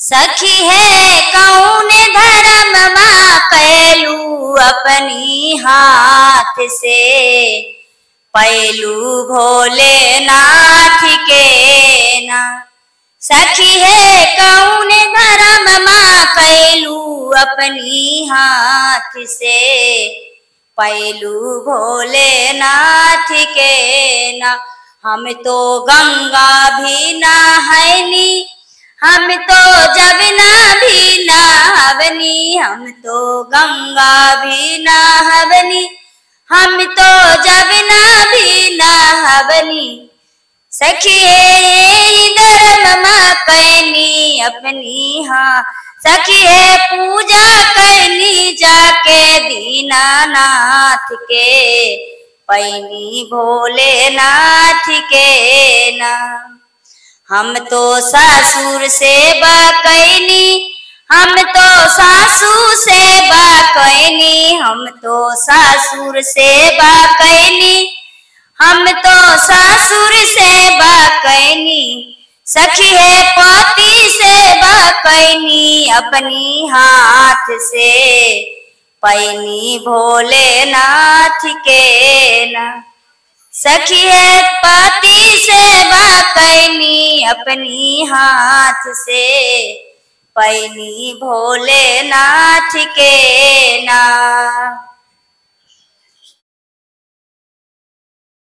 सखी है कौन धर्म माँ कैलू अपनी हाथ से, पैलू भोलेनाथ के ना। सखी है कौन धर्म माँ कैलू अपनी हाथ से, पैलू भोलेनाथ के ना। हम तो गंगा भी नहायनी, हम तो जमुना भी नहावनी, हम तो गंगा भी नहावनी, हम तो जमुना भी नहावनी। सखी है धर्म माँ कैनी अपनी हाँ, सखी है पूजा कैनी जाके दीनानाथ के, पैनी भोलेनाथ के ना। हम तो ससुर सेवा कैनी, हम तो सासू सेवा कैनी, हम तो ससुर सेवा कैनी, हम तो ससुर सेवा कैनी। सखी है पति सेवा कैनी अपनी हाथ से, पैनी भोलेनाथ के ना। सखी है पति सेवा कैनी अपनी हाथ से, पैनी भोलेनाथ के ना।